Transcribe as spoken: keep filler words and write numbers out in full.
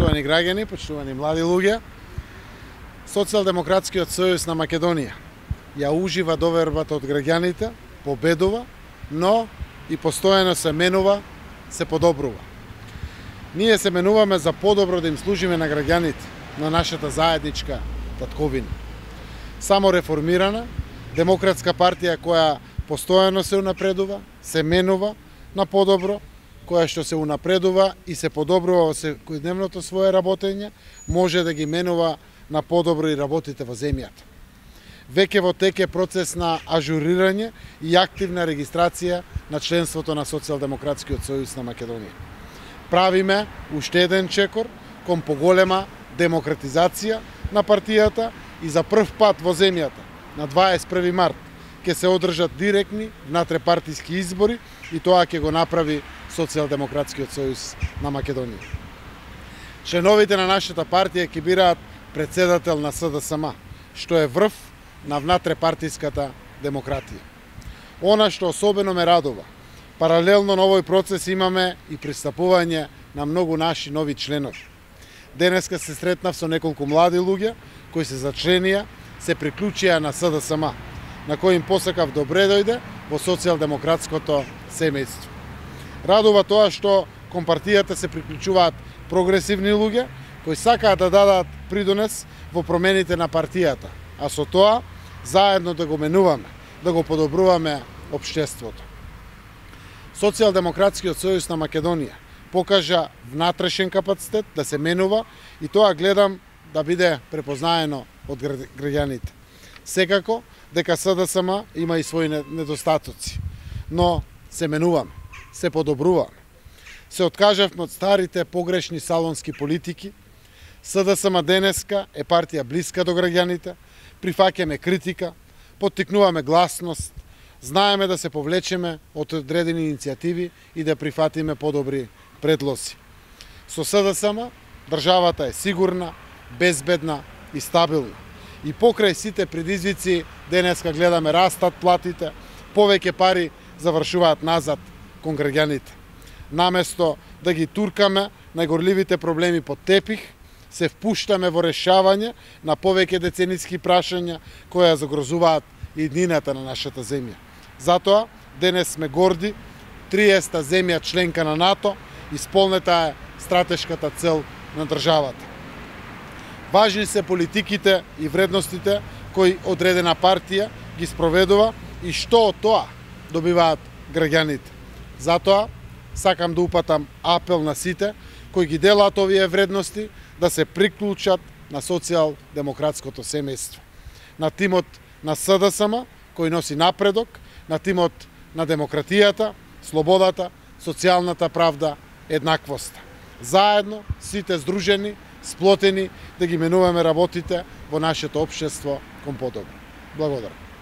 Почитувани граѓани, почитувани млади луѓе, Социјалдемократскиот сојуз на Македонија ја ужива довербата од граѓаните, победува, но и постојано се менува, се подобрува. Ние се менуваме за подобро да им служиме на граѓаните, на нашата заедничка татковина. Само реформирана, демократска партија која постојано се унапредува, се менува на подобро, која што се унапредува и се подобрува во секојдневното свое работење, може да ги менува на подобро и работите во земјата. Веќе во теке процес на ажурирање и активна регистрација на членството на Социјалдемократскиот сојуз на Македонија. Правиме уште еден чекор кон поголема демократизација на партијата и за прв пат во земјата на дваесет и први март ќе се одржат директни внатрепартиски избори и тоа ќе го направи Социјалдемократскиот сојуз на Македонија. Членовите на нашата партија ќе бираат председател на С Д С М, што е врв на внатрепартиската демократија. Она што особено ме радува, паралелно на овој процес имаме и пристапување на многу наши нови членови. Денеска се сретнав со неколку млади луѓе кои се зачленија, се приклучија на С Д С М, на кој им посакав добре дојде во социјалдемократското семејство. Радува тоа што кон партијата се приклучуваат прогресивни луѓе кои сакаат да дадат придонес во промените на партијата, а со тоа заедно да го менуваме, да го подобруваме општеството. Социјалдемократскиот сојуз на Македонија покажа внатрешен капацитет да се менува и тоа гледам да биде препознаено од граѓаните. Секако дека С Д С М има и своји недостатоци, но се менуваме, се подобруваме. Се откажавме од старите погрешни салонски политики. С Д С М денеска е партија блиска до граѓаните, прифаќаме критика, поттикнуваме гласност, знаеме да се повлечеме од одредени иницијативи и да прифатиме подобри предлози. Со С Д С М државата е сигурна, безбедна и стабилна. И покрај сите предизвици денеска гледаме растат платите, повеќе пари завршуваат назад кон граѓаните. Наместо да ги туркаме најгорливите проблеми под тепих, се впуштаме во решавање на повеќе децениски прашања која загрозуваат иднината на нашата земја. Затоа денес сме горди, триесета земја членка на НАТО, исполнета е стратешката цел на државата. Важни се политиките и вредностите кои одредена партија ги спроведува и што од тоа добиваат граѓаните. Затоа сакам да упатам апел на сите кои ги делаат овие вредности да се приклучат на социјалдемократското семејство. На тимот на С Д С М кој носи напредок, на тимот на демократијата, слободата, социјалната правда, еднаквоста. Заедно, сите здружени, сплотени, да ги менуваме работите во нашето општество кон подобро. Благодарам.